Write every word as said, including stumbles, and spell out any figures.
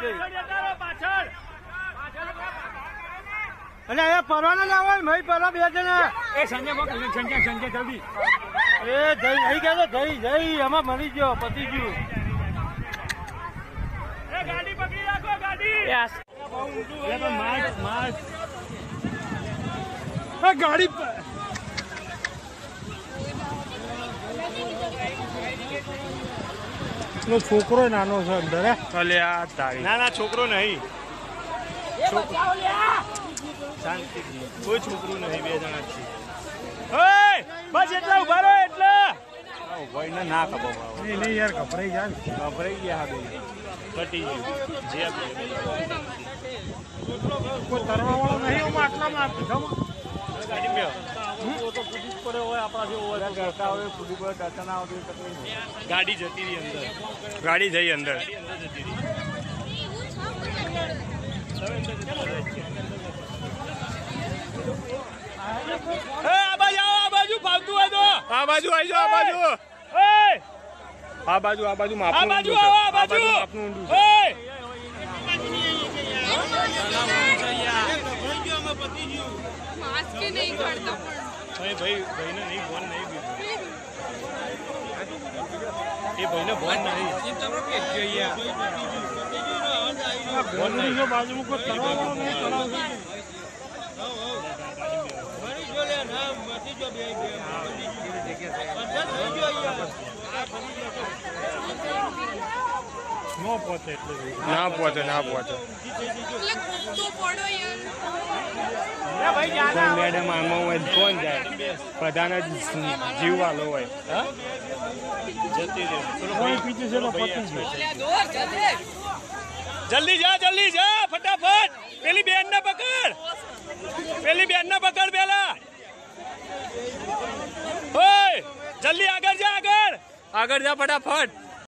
अरे ये परवाना ना हो भाई परा બે જણા એ સંજય મોકલ સંજય સંજય જલ્દી એ જઈ નહીં કે જઈ જઈ આમાં મરી ગયો પતી ગયું એ ગાડી પકડી રાખો ગાડી એ તો માર્ચ માર્ચ એ ગાડી નો છોકરો નાનો છે અંદર હે અલે આ તારી ના ના છોકરો નહીં શાંતિ કોઈ છોકરું નહીં બે જણા છે ઓય બસ એટલા ઉભા રહો એટલા ભાઈ ને ના ખબર નહીં નહીં યાર ગભરાઈ જાય ગભરાઈ ગયા હા ભાઈ કટી ગયું જે કોઈ તરવા વાળો નહીં હું આટલામાં ગાડી મેં તો પુલિસ પડે હોય આપણા જેવો હોય ડરતા હોય પુલિસ પડે ડરતા ના હોય તકલીફ ગાડી જતી રહી અંદર ગાડી જઈ અંદર આ બાજુ આ બાજુ ફાલતું હોય તો આ બાજુ આવી જાઓ આ બાજુ આ બાજુ આ બાજુ આ બાજુ આ બાજુ આપનું ઊંડું છે માસ્ક નહીં કરતો ભાઈ ભાઈ ભાઈને નહીં ફોન નહીં એ ભાઈને ફોન નહીં ફોન નહીં બાજુ કોઈ તરવા વાળો નહીં તરાવ નો પહોંચે એટલે ના પહોંચે ના પહોંચે મેડમ આમાં હોય કોણ જાય પ્રધાન જ જીવવાલો હોય જલ્દી જા જલ્દી જા ફટાફટ પેલી બેન ને પકડ પેલી બેન ને પકડ પેલા ઓય જલ્દી આગળ જા આગળ આગળ જા ફટાફટ